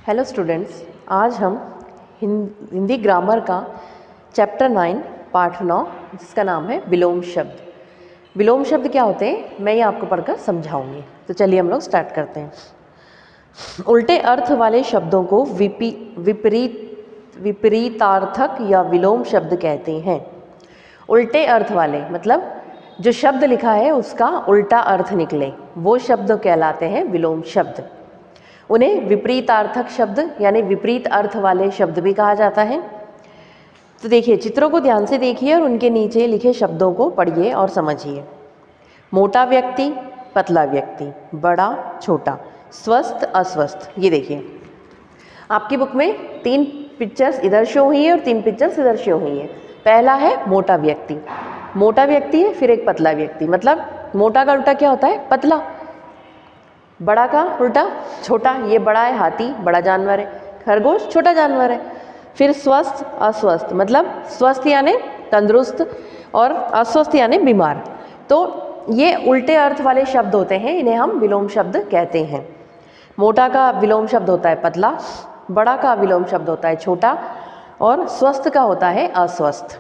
Hello students, आज हम Hindi grammar का चैप्टर 9 पार्ट 9 जिसका नाम है विलोम शब्द। विलोम शब्द क्या होते हैं मैं ये आपको पढ़कर समझाऊंगी। तो चलिए हम लोग स्टार्ट करते हैं। उल्टे अर्थ वाले शब्दों को विपरीतार्थक या विलोम शब्द कहते हैं। उल्टे अर्थ वाले मतलब जो शब्द लिखा है उसका उल्टा अर्थ निकले वो शब्द कहलाते हैं विलोम शब्द। उन्हें विपरीतार्थक शब्द यानी विपरीत अर्थ वाले शब्द भी कहा जाता है। तो देखिए, चित्रों को ध्यान से देखिए और उनके नीचे लिखे शब्दों को पढ़िए और समझिए। मोटा व्यक्ति, पतला व्यक्ति, बड़ा छोटा, स्वस्थ अस्वस्थ। ये देखिए आपकी बुक में 3 पिक्चर्स इधर शो हुई है और 3 पिक्चर्स इधर शो हुई है। पहला है मोटा व्यक्ति, मोटा व्यक्ति है, फिर एक पतला व्यक्ति। मतलब मोटा का उल्टा क्या होता है? पतला। बड़ा का उल्टा छोटा, ये बड़ा है हाथी, बड़ा जानवर है। खरगोश छोटा जानवर है। फिर स्वस्थ अस्वस्थ मतलब स्वस्थ यानी तंदुरुस्त और अस्वस्थ यानी बीमार। तो ये उल्टे अर्थ वाले शब्द होते हैं, इन्हें हम विलोम शब्द कहते हैं। मोटा का विलोम शब्द होता है पतला, बड़ा का विलोम शब्द होता है छोटा और स्वस्थ का होता है अस्वस्थ।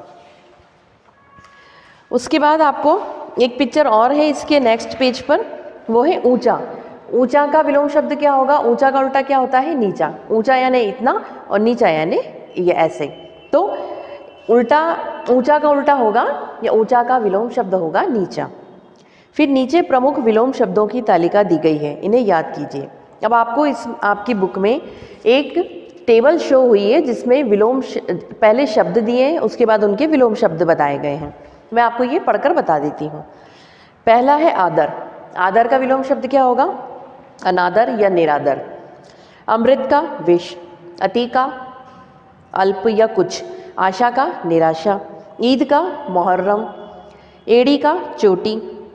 उसके बाद आपको एक पिक्चर और है इसके नेक्स्ट पेज पर, वो है ऊंचा। ऊंचा का विलोम शब्द क्या होगा? ऊंचा का उल्टा क्या होता है? नीचा। ऊंचा यानी इतना और नीचा यानी ये ऐसे। तो उल्टा, ऊंचा का उल्टा होगा या ऊंचा का विलोम शब्द होगा नीचा। फिर नीचे प्रमुख विलोम शब्दों की तालिका दी गई है, इन्हें याद कीजिए। अब आपको इस आपकी बुक में एक टेबल शो हुई है जिसमें विलोम पहले शब्द दिए हैं, उसके बाद उनके विलोम शब्द बताए गए हैं। मैं आपको ये पढ़कर बता देती हूँ। पहला है आदर। आदर का विलोम शब्द क्या होगा? अनादर या निरादर। अमृत का विष, अति का अल्प या कुछ, आशा का निराशा, ईद का मुहर्रम, एड़ी का चोटी,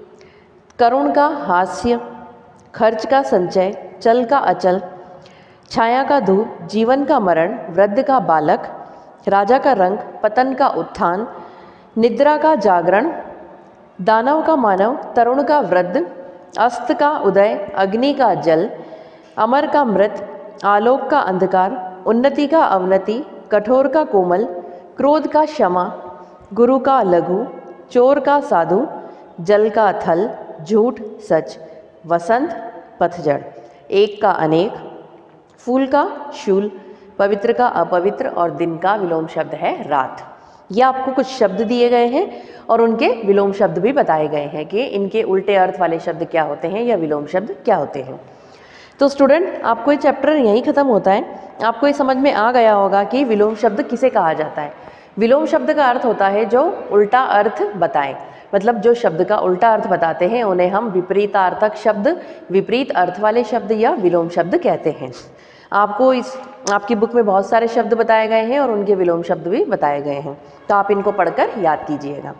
करुण का हास्य, खर्च का संचय, चल का अचल, छाया का धूप, जीवन का मरण, वृद्ध का बालक, राजा का रंग, पतन का उत्थान, निद्रा का जागरण, दानव का मानव, तरुण का वृद्ध, अस्त का उदय, अग्नि का जल, अमर का मृत, आलोक का अंधकार, उन्नति का अवनति, कठोर का कोमल, क्रोध का क्षमा, गुरु का लघु, चोर का साधु, जल का थल, झूठ सच, वसंत पतझड़, एक का अनेक, फूल का शूल, पवित्र का अपवित्र और दिन का विलोम शब्द है रात। ये आपको कुछ शब्द दिए गए हैं और उनके विलोम शब्द भी बताए गए हैं कि इनके उल्टे अर्थ वाले शब्द क्या होते हैं या विलोम शब्द क्या होते हैं। तो स्टूडेंट, आपको ये चैप्टर यहीं ख़त्म होता है। आपको ये समझ में आ गया होगा कि विलोम शब्द किसे कहा जाता है। विलोम शब्द का अर्थ होता है जो उल्टा अर्थ बताए, मतलब जो शब्द का उल्टा अर्थ बताते हैं उन्हें हम विपरीतार्थक शब्द, विपरीत अर्थ वाले शब्द या विलोम शब्द कहते हैं। आपको आपकी बुक में बहुत सारे शब्द बताए गए हैं और उनके विलोम शब्द भी बताए गए हैं, तो आप इनको पढ़कर याद कीजिएगा।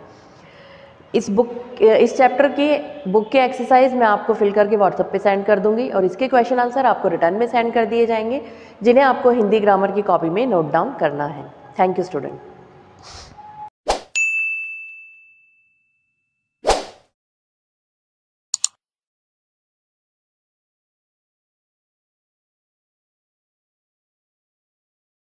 इस चैप्टर के बुक के एक्सरसाइज मैं आपको फिल करके व्हाट्सएप पे सेंड कर दूंगी और इसके क्वेश्चन आंसर आपको रिटर्न में सेंड कर दिए जाएंगे, जिन्हें आपको हिंदी ग्रामर की कॉपी में नोट डाउन करना है। Thank you student.